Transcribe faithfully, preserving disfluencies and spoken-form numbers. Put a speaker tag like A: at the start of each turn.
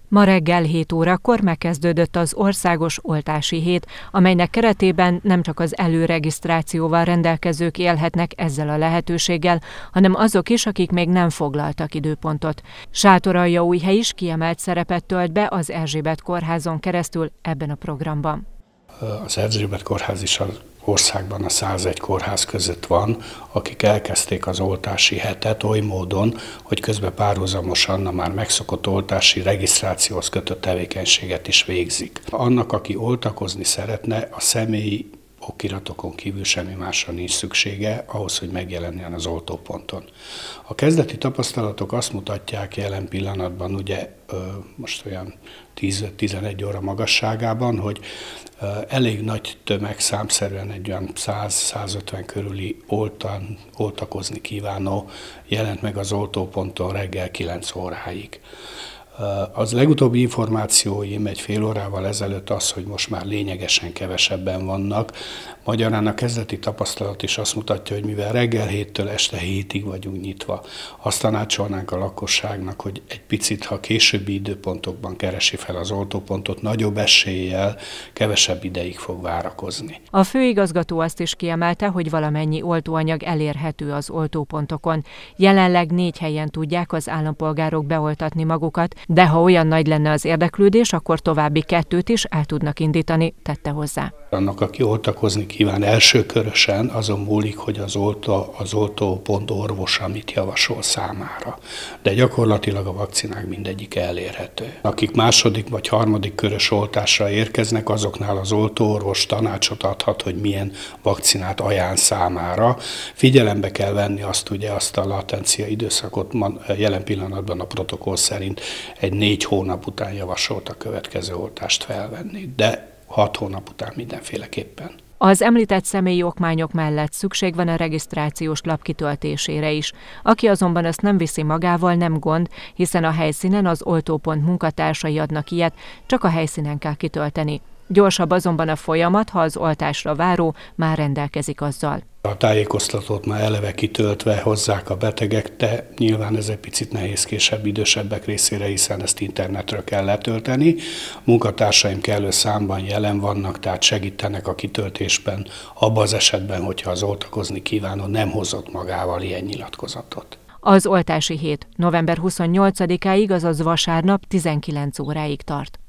A: Ma reggel hét órakor megkezdődött az országos oltási hét, amelynek keretében nem csak az előregisztrációval rendelkezők élhetnek ezzel a lehetőséggel, hanem azok is, akik még nem foglaltak időpontot. Sátoraljaújhely is kiemelt szerepet tölt be az Erzsébet kórházon keresztül ebben a programban.
B: Az Erzsébet kórház is az országban a százegy kórház között van, akik elkezdték az oltási hetet oly módon, hogy közben párhuzamosan a már megszokott oltási regisztrációhoz kötött tevékenységet is végzik. Annak, aki oltakozni szeretne, a személyi okiratokon kívül semmi másra nincs szüksége ahhoz, hogy megjelenjen az oltóponton. A kezdeti tapasztalatok azt mutatják jelen pillanatban, ugye most olyan tíz-tizenegy óra magasságában, hogy elég nagy tömeg, számszerűen egy olyan száz-százötven körüli oltan, oltakozni kívánó jelent meg az oltóponton reggel kilenc óráig. Az legutóbbi információim egy fél órával ezelőtt az, hogy most már lényegesen kevesebben vannak. Magyarán a kezdeti tapasztalat is azt mutatja, hogy mivel reggel héttől este hétig vagyunk nyitva, azt tanácsolnánk a lakosságnak, hogy egy picit, ha későbbi időpontokban keresi fel az oltópontot, nagyobb eséllyel kevesebb ideig fog várakozni.
A: A főigazgató azt is kiemelte, hogy valamennyi oltóanyag elérhető az oltópontokon. Jelenleg négy helyen tudják az állampolgárok beoltatni magukat, de ha olyan nagy lenne az érdeklődés, akkor további kettőt is el tudnak indítani, tette hozzá.
B: Annak, aki oltakozni kíván elsőkörösen, azon múlik, hogy az, oltó, az oltópont orvosa mit javasol számára. De gyakorlatilag a vakcinák mindegyik elérhető. Akik második vagy harmadik körös oltásra érkeznek, azoknál az oltóorvos tanácsot adhat, hogy milyen vakcinát ajánl számára. Figyelembe kell venni azt, ugye, azt a latencia időszakot, jelen pillanatban a protokoll szerint egy négy hónap után javasolt a következő oltást felvenni, de hat hónap után mindenféleképpen.
A: Az említett személyi okmányok mellett szükség van a regisztrációs lap kitöltésére is. Aki azonban ezt nem viszi magával, nem gond, hiszen a helyszínen az oltópont munkatársai adnak ilyet, csak a helyszínen kell kitölteni. Gyorsabb azonban a folyamat, ha az oltásra váró már rendelkezik azzal.
B: A tájékoztatót már eleve kitöltve hozzák a betegek, de nyilván ez egy picit nehézkésebb idősebbek részére, hiszen ezt internetről kell letölteni. A munkatársaim kellő számban jelen vannak, tehát segítenek a kitöltésben, abban az esetben, hogyha az oltakozni kívánó nem hozott magával ilyen nyilatkozatot.
A: Az oltási hét november huszonnyolcadikáig, azaz vasárnap tizenkilenc óráig tart.